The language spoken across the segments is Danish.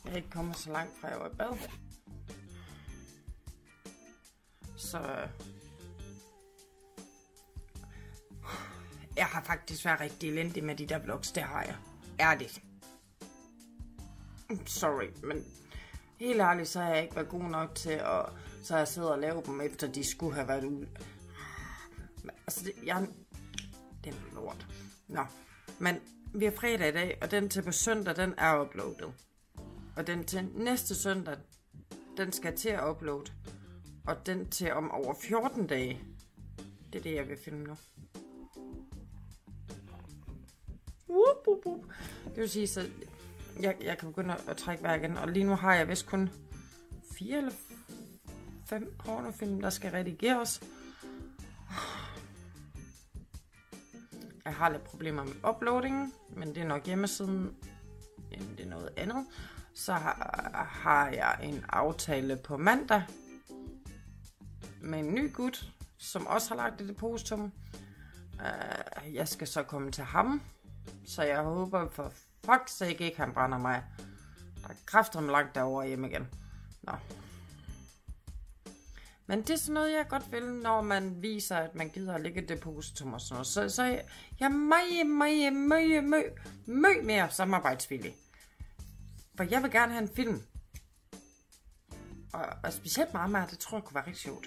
Jeg er ikke kommet så langt fra jeg var i bad. Så jeg har faktisk været rigtig elendig med de der vlogs, det har jeg. Ærligt. Sorry, men helt ærligt, så har jeg ikke været god nok til at så jeg sidder og laver dem, efter de skulle have været ude. Altså, det er lort. Nå, men vi er fredag i dag, og den til på søndag, den er uploadet. Og den til næste søndag, den skal til at uploade. Og den til om over 14 dage, det er det, jeg vil filme nu. Det vil sige, så jeg kan begynde at trække vejr igen. Og lige nu har jeg vist kun 4 eller 5 pornofilm, der skal redigeres. Jeg har lidt problemer med uploadingen, men det er nok hjemmesiden, end det er noget andet. Så har jeg en aftale på mandag med en ny gut, som også har lagt et depositum. Jeg skal så komme til ham, så jeg håber for fuck's sake ikke, han brænder mig. Der er kræfterne langt derovre hjem igen. Nå. Men det er sådan noget, jeg godt vil, når man viser, at man gider at lægge et depositum og sådan noget. Så jeg er meget mere samarbejdsvillig. For jeg vil gerne have en film. Og specielt meget, det tror jeg kunne være rigtig sjovt.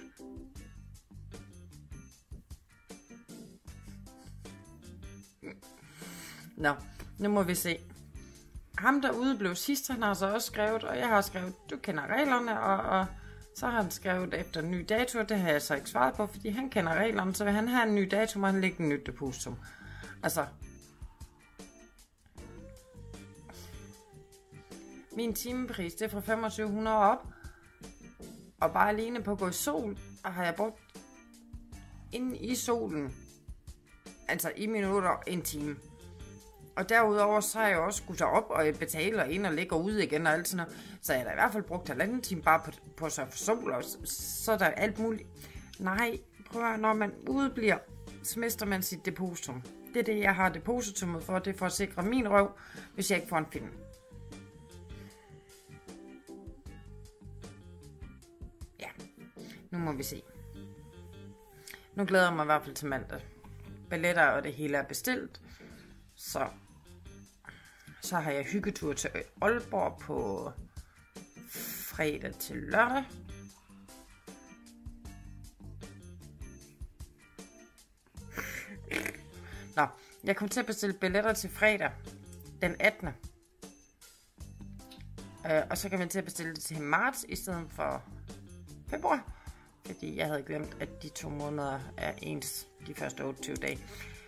Nå, nu må vi se. Ham derude blev sidst, han har så også skrevet, og jeg har skrevet, du kender reglerne, og så har han skrevet efter en ny dato, det har jeg så ikke svaret på, fordi han kender reglerne, så vil han have en ny dato, må han lægge en nyt depositum. Altså, min timepris, det er fra 2500 op, og bare alene på at gå i sol, har jeg brugt inde i solen, altså i minutter, en time. Og derudover så har jeg også skudt op og betale og ind og ligge ud igen og alt sådan noget. Så jeg har da i hvert fald brugt 1,5 time bare på så for sol, og så er der alt muligt. Nej, prøv at, når man udebliver, så mister man sit depositum. Det er det, jeg har depositummet for. Det er for at sikre min røv, hvis jeg ikke får en film. Ja, nu må vi se. Nu glæder jeg mig i hvert fald til mandag. Billetter og det hele er bestilt. Så har jeg hyggetur til Aalborg på fredag til lørdag. Nå, jeg kommer til at bestille billetter til fredag den 18. Og så kan man til at bestille det til marts i stedet for februar. Fordi jeg havde glemt, at de 2 måneder er ens de første 28 dage.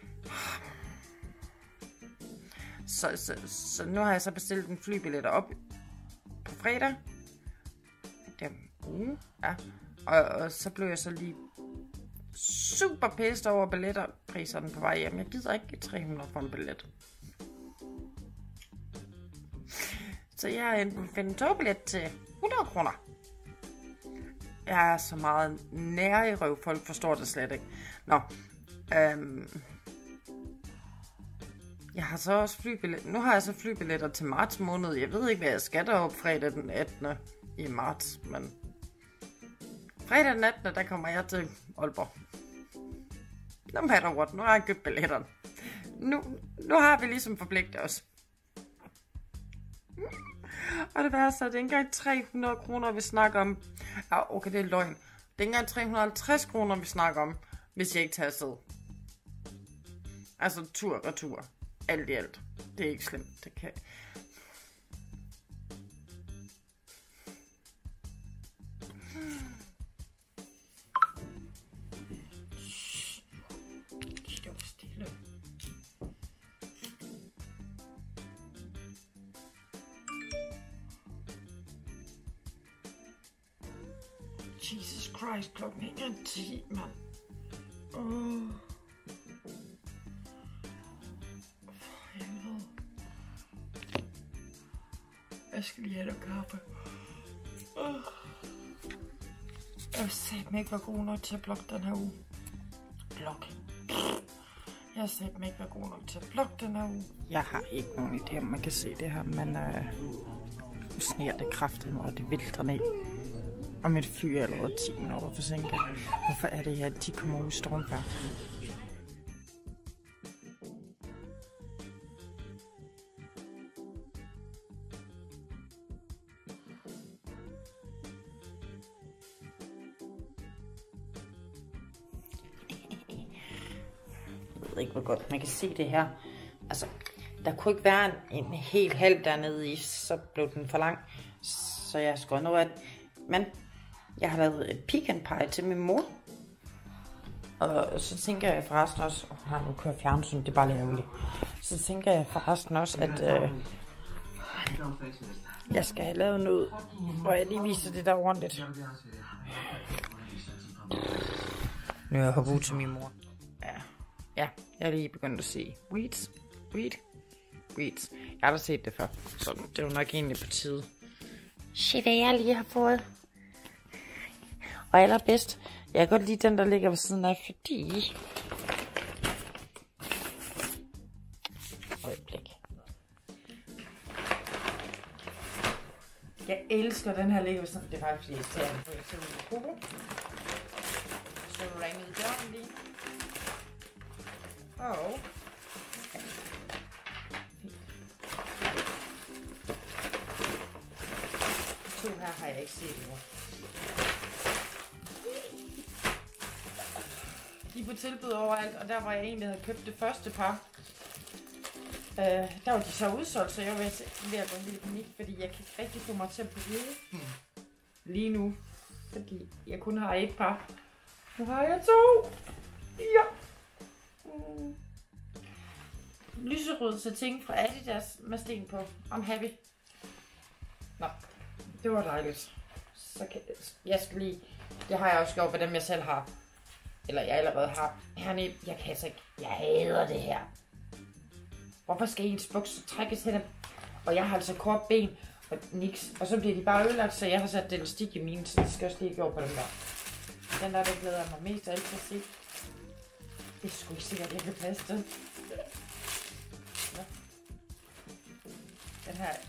Så nu har jeg så bestilt en flybilletter op på fredag. Ja. Og så blev jeg så lige super pissed over billetterpriserne på vej hjem. Jeg gider ikke 300 for en billet. Så jeg har enten fundet en togbillet til 100 kroner. Jeg er så meget nær i røv, folk forstår det slet ikke. Nå, jeg har så også flybilletter. Nu har jeg så flybilletter til marts måned. Jeg ved ikke, hvad jeg skal derop fredag den 18. i marts, men fredag den 18. der kommer jeg til Aalborg. No matter what, nu har jeg købt billetterne. Nu har vi ligesom forpligtet os. Og det værste er, det er ikke engang 300 kroner, vi snakker om. Ja, okay, det er løgn. Det er ikke engang 350 kroner, vi snakker om, hvis jeg ikke tager afsted. Altså tur og retur. Alt i alt. Det er ikke slemt. Det kan... Jesus Christ, klokken er 10, mand. For helvede. Jeg skal lige have noget kaffe. Jeg sagde mig ikke var god nok til at blokke den her uge. Jeg sagde mig ikke var god nok til at blokke den her uge. Jeg har ikke nogen idé, om man kan se det her, men sneer det kraftigt, og det vælter ned. Og mit fly er allerede 10 minutter forsinket. Hvorfor er det her, at de kommer ud i stormvejr? Jeg ved ikke, hvor godt man kan se det her. Altså, der kunne ikke være en helt halv dernede i, så blev den for lang. Så jeg skrev noget af det. Men jeg har lavet et pecan pie til min mor. Og så tænker jeg forresten også, nu kører fjernsyn, det er bare lidt ærgerligt. Så tænker jeg forresten også, at jeg skal have lavet noget, hvor jeg lige viser det der ordentligt. Nu er jeg hoppet ud til min mor. Ja, jeg er lige begyndt at se Weeds. Jeg har da set det før, så det er jo nok egentlig på tide. Se hvad jeg lige har fået. Og allerbedst, jeg kan godt lide den der ligger ved siden af, fordi... Øjeblik. Jeg elsker den her ligger ved siden af. Det er faktisk fordi jeg ser den på jeg ser ud på Coco. Så du ringe i døren lige. Og... To her har jeg ikke set endnu. De er på tilbud overalt, og der var jeg egentlig havde købt det første par. Der var de så udsolgt, så jeg var ved at gå en lille panik, fordi jeg kan ikke rigtig få mig til at bruge lige nu. Fordi jeg kun har et par. Nu har jeg to. Ja. Lyserød satin fra Adidas med sten på. I'm happy. Nå, det var dejligt. Så kan, jeg skal lige... Det har jeg også gjort med dem, jeg selv har. Eller jeg allerede har. Hernede, jeg kan altså ikke... Jeg hader det her. Hvorfor skal ens bukser trækkes hen? Og jeg har altså kort ben og niks. Og så bliver de bare ødelagt, så jeg har sat elastik i mine, så det skal også lige gå på den der. Den der glæder jeg mig mest af alt at se. Det er sgu ikke sikkert, at jeg kan passe den. Ja. Den her...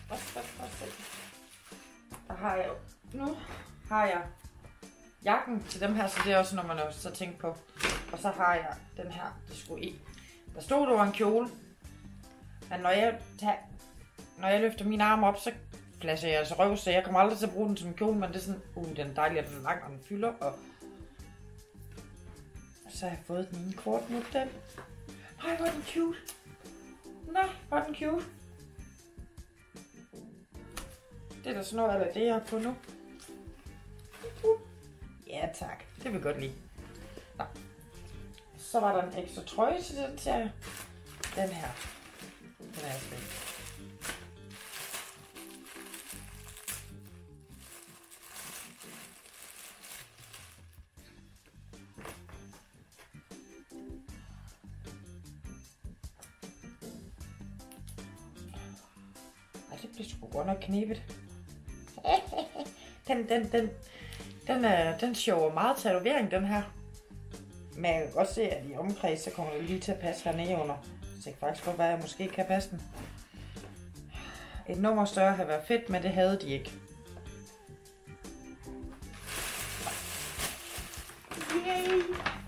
Der har jeg jo... Nu har jeg jakken til dem her, så det er også, når man også så tænker på. Og så har jeg den her, det skulle i. Der stod der var en kjole. Men når jeg løfter mine arme op, så flasher jeg altså røv, så jeg kommer aldrig til at bruge den som kjole, men det er sådan, den er dejlig, at den er lang, og den fylder, og så har jeg fået den ene kort nu, den. Ej, hvor er den cute. Nej, hvor er den cute. Det er da sådan noget af det, jeg har fået nu. Ja, tak. Det vil jeg godt lide. Nå. Så var der en ekstra trøje til den serie. Den her. Den er altså ikke. Ej, det bliver sgu godt nok knebet. Den shower meget tatovering, den her. Men jeg kan godt se, at i omkreds, så kommer det lige til at passe hernede under. Så det kan faktisk godt være, at jeg måske kan passe den. Et nummer større havde været fedt, men det havde de ikke. Yay!